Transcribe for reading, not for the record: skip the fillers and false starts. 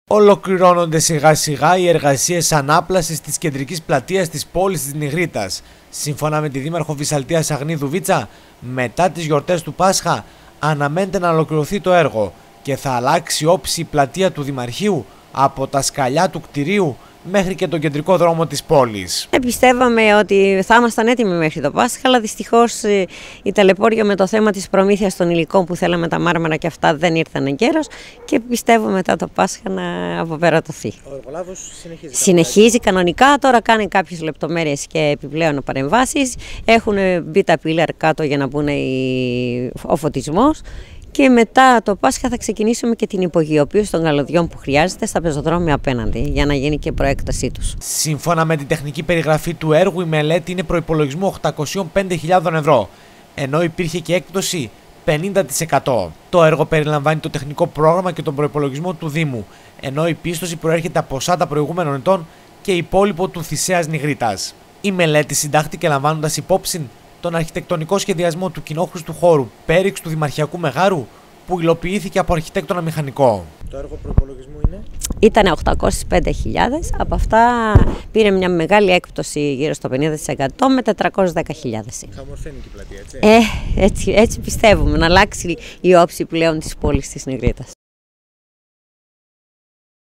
Ολοκληρώνονται σιγά σιγά οι εργασίες ανάπλασης της κεντρικής πλατείας της πόλης της Νιγρήτας. Σύμφωνα με τη Δήμαρχο Βυσσαλτίας Αγνίδου Βίτσα, μετά τις γιορτές του Πάσχα αναμένεται να ολοκληρωθεί το έργο και θα αλλάξει όψη η πλατεία του Δημαρχείου από τα σκαλιά του κτηρίου μέχρι και τον κεντρικό δρόμο της πόλης. Πιστεύαμε ότι θα ήμασταν έτοιμοι μέχρι το Πάσχα, αλλά δυστυχώς η ταλαιπώρια με το θέμα της προμήθειας των υλικών που θέλαμε, τα μάρμαρα και αυτά, δεν ήρθαν εγκαίρως και πιστεύω μετά το Πάσχα να αποπερατωθεί. Ο εργολάβος συνεχίζει κανονικά, τώρα κάνει κάποιες λεπτομέρειες και επιπλέον παρεμβάσεις. Έχουν μπει τα πίλαρ κάτω για να μπουν ο φωτισμός. Και μετά το Πάσχα θα ξεκινήσουμε και την υπογειοποίηση των καλωδιών που χρειάζεται στα πεζοδρόμια απέναντι για να γίνει και προέκτασή τους. Σύμφωνα με την τεχνική περιγραφή του έργου, η μελέτη είναι προϋπολογισμού 805.000 ευρώ, ενώ υπήρχε και έκπτωση 50%. Το έργο περιλαμβάνει το τεχνικό πρόγραμμα και τον προϋπολογισμό του Δήμου, ενώ η πίστοση προέρχεται από ποσά τα προηγούμενων ετών και υπόλοιπο του Θησέας Νιγρήτας. Η μελέτη συντάχθηκε λαμβάνοντας υπόψη τον αρχιτεκτονικό σχεδιασμό του κοινόχρηστου χώρου Πέριξ του Δημαρχιακού Μεγάρου που υλοποιήθηκε από αρχιτέκτονα μηχανικό. Το έργο προϋπολογισμού ήταν 805.000, από αυτά πήρε μια μεγάλη έκπτωση γύρω στο 50% με 410.000. Θα ομορφαίνει και η πλατεία, έτσι? Έτσι πιστεύουμε, να αλλάξει η όψη πλέον της πόλης της Νιγρήτας.